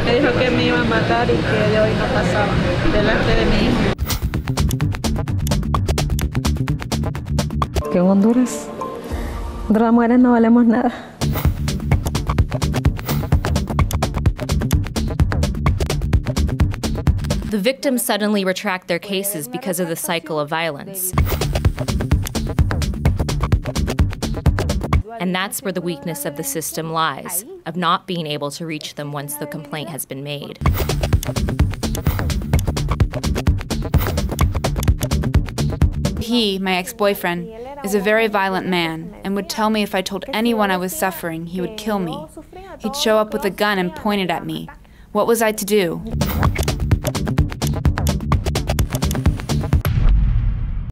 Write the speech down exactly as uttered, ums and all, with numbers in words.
Me dijo que me iba a matar y que de hoy no pasaba delante de mi hijo. Que en Honduras, nosotros las mujeres no valemos nada. The victims suddenly retract their cases because of the cycle of violence. And that's where the weakness of the system lies, of not being able to reach them once the complaint has been made. He, my ex-boyfriend, is a very violent man and would tell me if I told anyone I was suffering, he would kill me. He'd show up with a gun and point it at me. What was I to do?